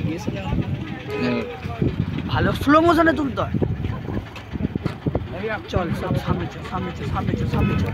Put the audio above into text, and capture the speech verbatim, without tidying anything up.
ভালো স্লো মোশনে তুলতে হয়। চল সব সামনে চল সামনে চল সামনে চল সামনে চল।